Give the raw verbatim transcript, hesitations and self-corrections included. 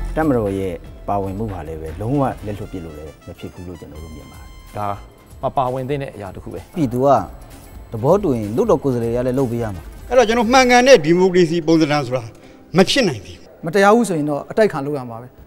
တက်မတော်ရဲ့ပါဝင်မှုပါလည်းပဲလုံးဝလက်လွတ်ပြလို့လည်းမဖြစ်ဘူးလို့ကျွန်တော်တို့မြင်ပါတယ်ဒါမပါဝင်တဲ့အရာတစ်ခုပဲပြည်သူကသဘောတူရင်လွတ်တော်ကိုယ်စားလှယ်ရလည်းလုပ်ပေးရမှာအဲ့တော့ကျွန်တော်မှန်ကန်တဲ့ဒီမိုကရေစီပုံစံဆိုတာမဖြစ်နိုင်ဘူးမတရားဘူးဆိုရင်တော့အတိုက်ခံလုပ်ရမှာပဲ